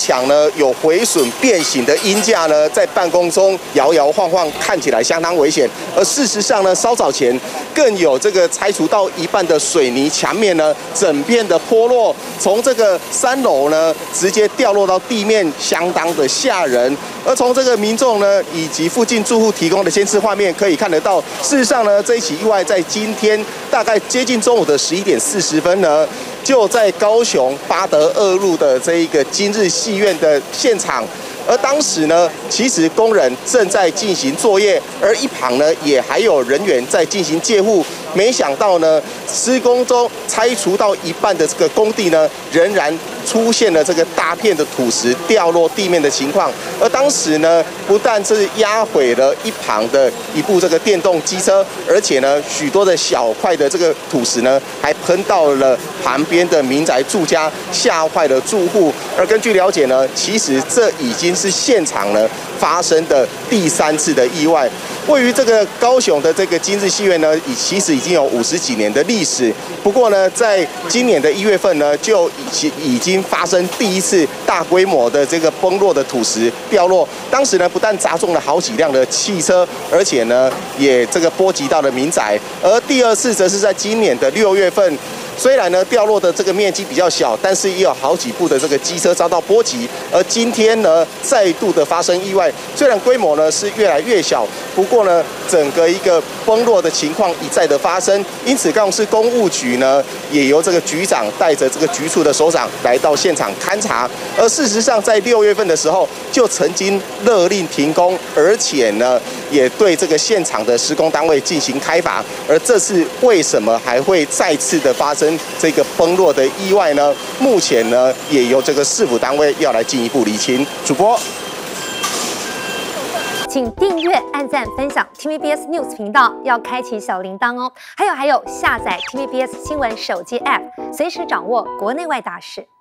墙呢有毁损变形的鹰架呢，在半空中摇摇晃晃，看起来相当危险。而事实上呢，稍早前更有这个拆除到一半的水泥墙面呢，整片的脱落，从这个3楼呢直接掉落到地面，相当的吓人。而从这个民众呢以及附近住户提供的监视画面可以看得到，事实上呢，这一起意外在今天大概接近中午的11点40分呢，就在高雄八德2路的这一个今日戏院的现场。而当时呢，其实工人正在进行作业，而一旁呢也还有人员在进行戒护。没想到呢，施工中拆除到一半的这个工地呢，仍然出现了这个大片的土石掉落地面的情况。而当时呢，不但是压毁了一旁的一部这个电动机车，而且呢，许多的小块的这个土石呢，还喷到了旁边的民宅住家，吓坏了住户。而根据了解呢，其实这已经是现场呢发生的第3次的意外。位于这个高雄的这个今日戏院呢，其实已经有50几年的历史。不过呢，在今年的1月份呢，就已经发生第1次大规模的这个崩落的土石掉落。当时呢，不但砸中了好几辆的汽车，而且呢，也这个波及到了民宅。而第2次则是在今年的6月份。虽然呢掉落的这个面积比较小，但是也有好几部的这个机车遭到波及。而今天呢再度的发生意外，虽然规模呢是越来越小，不过呢整个一个崩落的情况一再的发生，因此高雄市公务局呢也由这个局长带着这个局处的首长来到现场勘查。而事实上在6月份的时候就曾经勒令停工，而且呢也对这个现场的施工单位进行开罚。而这次为什么还会再次的发生这个崩落的意外呢？目前呢，也由这个市府单位要来进一步厘清。主播， 请订阅、按赞、分享 TVBS News 频道，要开启小铃铛哦。还有，下载 TVBS 新闻手机 App， 随时掌握国内外大事。